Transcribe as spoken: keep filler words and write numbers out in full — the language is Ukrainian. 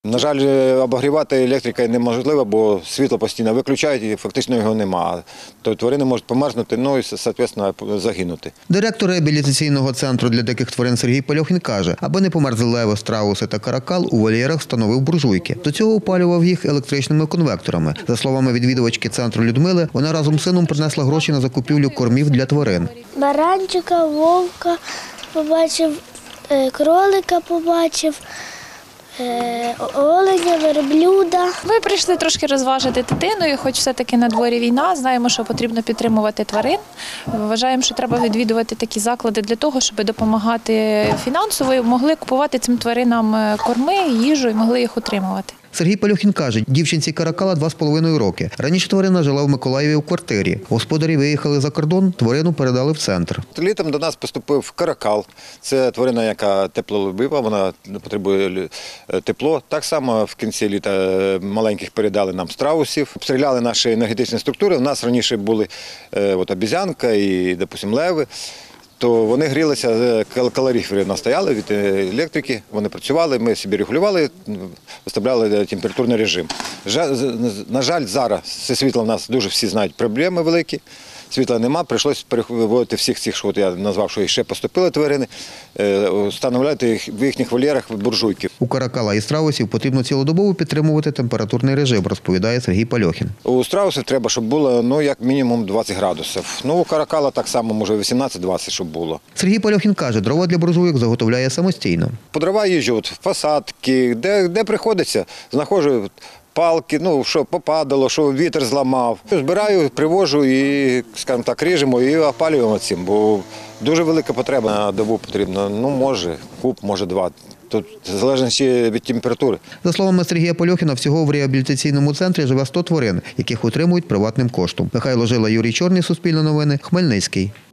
На жаль, обігрівати електрикою неможливо, бо світло постійно виключають і фактично його немає. То тварини можуть померзнути, ну і, відповідно, загинути. Директор реабілітаційного центру для диких тварин Сергій Пальохін каже, аби не померзли леви, страуси та каракал, у вольєрах встановив буржуйки. До цього опалював їх електричними конвекторами. За словами відвідувачки центру Людмили, вона разом з сином принесла гроші на закупівлю кормів для тварин. Баранчика, вовка побачив, кролика побачив. Оленя, верблюда. Ми прийшли трошки розважити дитиною, хоч все-таки на дворі війна, знаємо, що потрібно підтримувати тварин. Вважаємо, що треба відвідувати такі заклади для того, щоб допомагати фінансово, могли купувати цим тваринам корми, їжу і могли їх утримувати. Сергій Пальохін каже, дівчинці каракала два з половиною роки. Раніше тварина жила в Миколаєві у квартирі. Господарі виїхали за кордон, тварину передали в центр. Літом до нас поступив каракал. Це тварина, яка теплолюбива, вона потребує тепло. Так само в кінці літа маленьких передали нам страусів. Обстріляли наші енергетичні структури. У нас раніше були от, обізянка і, допустим, леви. То вони грілися, калорифери настояли від електрики, вони працювали, ми собі регулювали, виставляли температурний режим. На жаль, зараз зі світлом у нас дуже всі знають проблеми великі. Світла нема, прийшлося переводити всіх цих, що я назвав, що ще поступили тварини, встановляти в їхніх вольєрах буржуйки. У каракала і страусів потрібно цілодобово підтримувати температурний режим, розповідає Сергій Пальохін. У страусів треба, щоб було ну, як мінімум двадцять градусів. Ну, у каракала так само, може вісімнадцять-двадцять, щоб було. Сергій Пальохін каже, дрова для буржуйок заготовляє самостійно. По дрова їжджу, в посадки, де, де приходиться, знаходжу палки, ну, що попадало, що вітер зламав. Збираю, привожу і, скажімо так, ріжемо і опалюємо цим, бо дуже велика потреба на добу потрібна. Ну, може, куб, може два. Тут залежить від температури. За словами Сергія Пальохіна, всього в реабілітаційному центрі живе сто тварин, яких утримують приватним коштом. Михайло Жила, Юрій Чорний, Суспільне новини, Хмельницький.